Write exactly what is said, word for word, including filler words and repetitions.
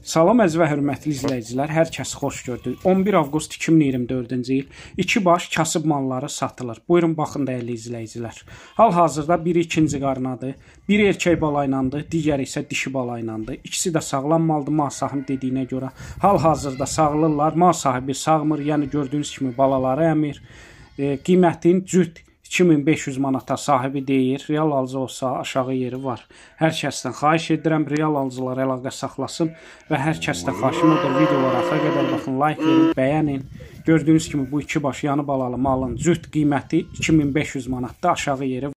Salam əziz və hörmətli izləyicilər, hər kəsi xoş gördük. on bir avqust iki min iyirmi dördüncü il iki baş kasıb malları satılır. Buyurun baxın dəyərli izləyicilər. Hal-hazırda biri ikinci qarnadır, biri erkək bala ilandır, digəri isə dişi bala ilandır. İkisi də sağlam maldır, mal sahibi dediyinə görə. Hal-hazırda sağlırlar, mal sahibi sağmır, yəni gördüyünüz kimi balaları əmir. E, qiymətin cüt iki min beş yüz manata sahibi deyir. Real alıcı olsa aşağı yeri var. Hər kəsdən xahiş edirəm, real alıcılar əlaqə saxlasın və hər kəsdən xahişim odur, videolara axıra qədər baxın, like verin, bəyənin. Gördüyünüz kimi bu iki baş yanı balalı malın cüt qiyməti iki min beş yüz manatda, aşağı yeri var.